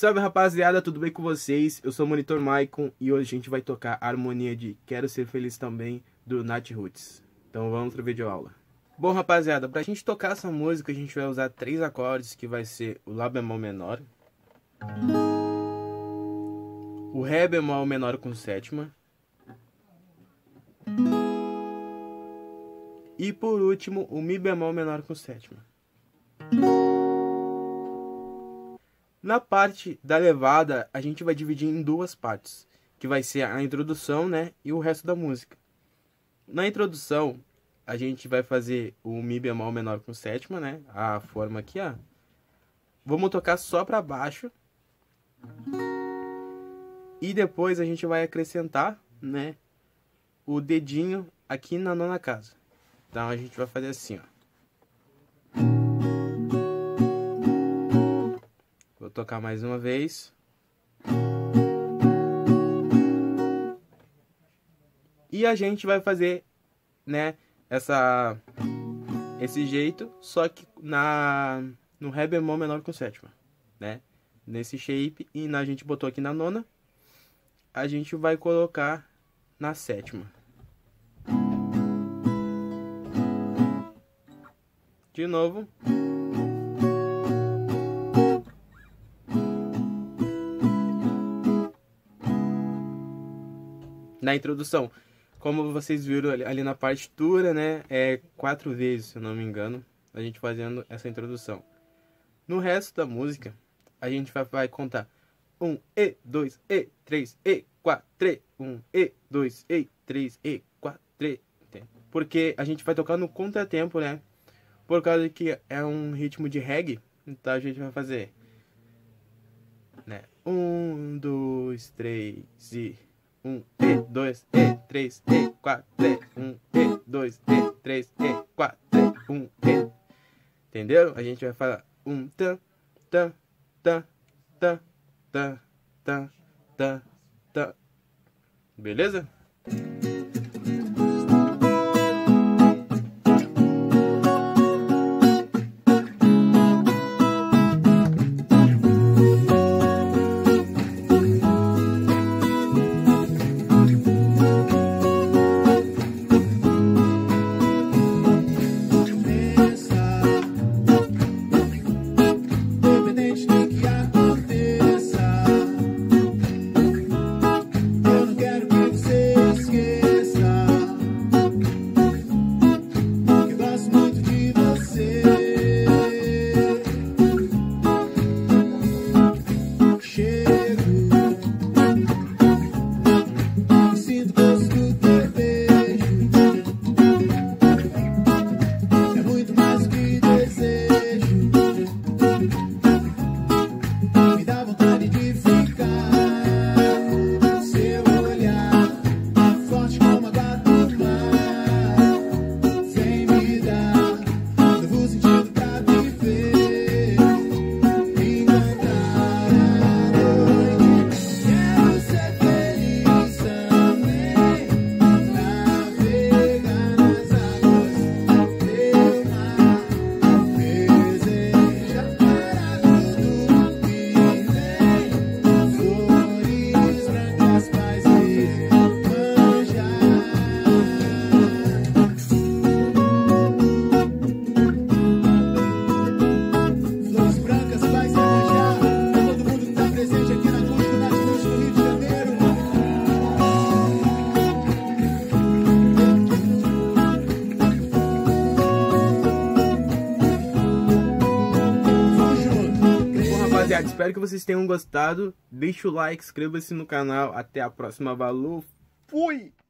Salve rapaziada, tudo bem com vocês? Eu sou o Monitor Maicon e hoje a gente vai tocar a harmonia de Quero Ser Feliz Também, do Nat Roots. Então vamos pro vídeo aula. Bom rapaziada, pra gente tocar essa música a gente vai usar 3 acordes, que vai ser o Lá bemol menor, o Ré bemol menor com sétima e por último o Mi bemol menor com sétima. Na parte da levada, a gente vai dividir em 2 partes, que vai ser a introdução, né, e o resto da música. Na introdução, a gente vai fazer o Mi bemol menor com sétima, né, a forma aqui, ó. Vamos tocar só para baixo. E depois a gente vai acrescentar, né, o dedinho aqui na nona casa. Então a gente vai fazer assim, ó. Vou tocar mais uma vez. E a gente vai fazer, né, esse jeito, só que no Ré bemol menor com sétima, né? Nesse shape, e a gente botou aqui na nona, a gente vai colocar na sétima. De novo. Na introdução, como vocês viram ali na partitura, né, é 4 vezes, se eu não me engano, a gente fazendo essa introdução. No resto da música, a gente vai contar 1, e, 2, e, 3, e, 4, 1, e, 2, e, 3, e, 4, porque a gente vai tocar no contratempo, né, por causa que é um ritmo de reggae, então a gente vai fazer, né, 1, 2, 3 e 1, e, 2, e, 3, e, 4, 1, e, 2, e, 3, e, 4, 1, e. Entendeu? A gente vai falar 1, tan, tan, tan, tan, tan, tan, tan, tan. Beleza? Rapaziada, espero que vocês tenham gostado. Deixa o like, inscreva-se no canal. Até a próxima. Valeu, fui!